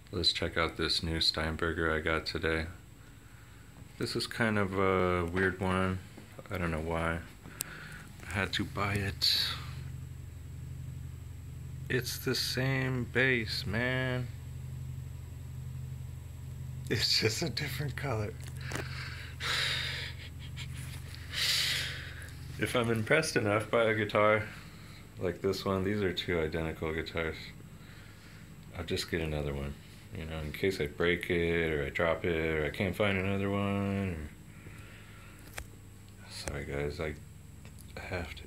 Let's check out this new Steinberger I got today. This is kind of a weird one. I don't know why. I had to buy it. It's the same bass, man. It's just a different color. If I'm impressed enough by a guitar like this one, these are two identical guitars, I'll just get another one. You know, in case I break it, or I drop it, or I can't find another one. Sorry guys, I have to.